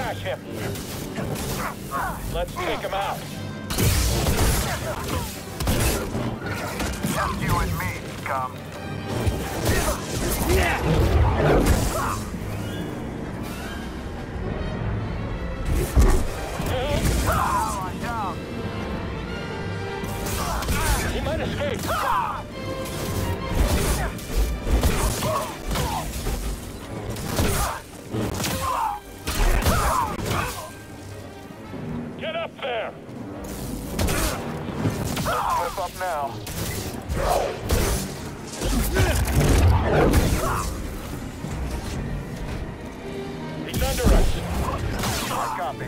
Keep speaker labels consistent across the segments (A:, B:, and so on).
A: crash him. Let's take him out.
B: Just you and me, scum. I'm down.
A: He might escape. Get up there!
B: Slip up now.
A: He's under us.
B: I copy.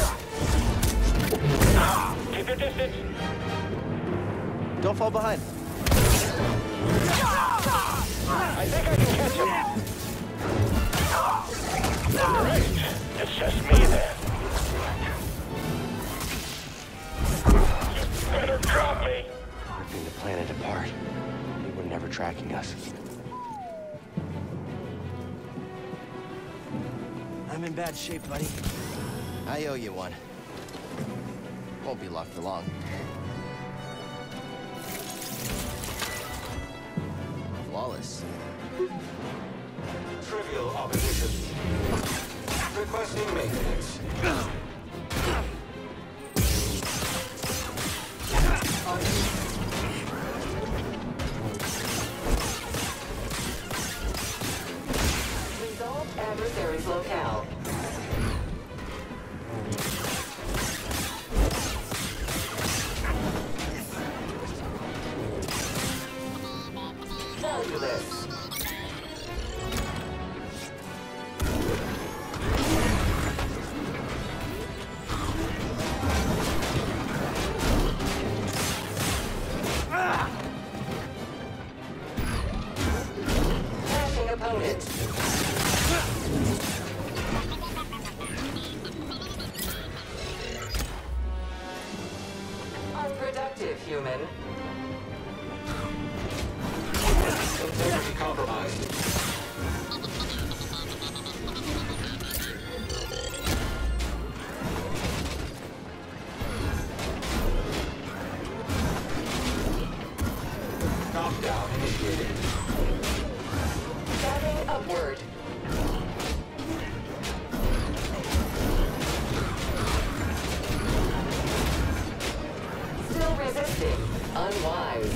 A: Keep your distance.
C: Don't fall behind.
A: I think I can catch him. Great. It's just me then. You better drop me.
C: Ripping the planet apart. They were never tracking us. I'm in bad shape, buddy. I owe you one. Won't be locked for long. Flawless.
D: Trivial opposition. Requesting maintenance.
E: Resolve adversary's locale. Valueless. Crashing opponent. Unproductive human.
D: Integrity compromised. Knockdown initiated.
E: Stabbing upward. Still resisting. Unwise.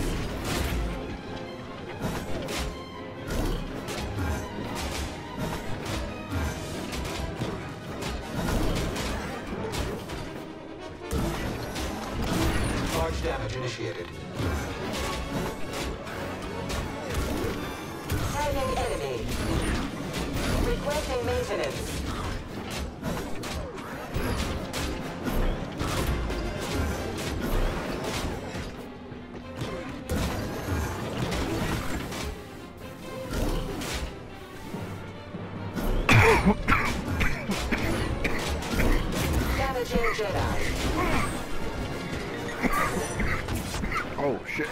D: Large damage initiated.
E: Tagging enemy. Requesting maintenance. Damaging Jedi.
F: Oh shit.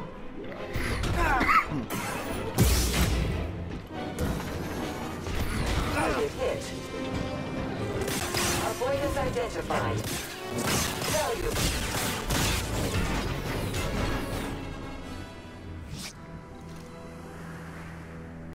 E: Target hit. Avoidance identified. Value.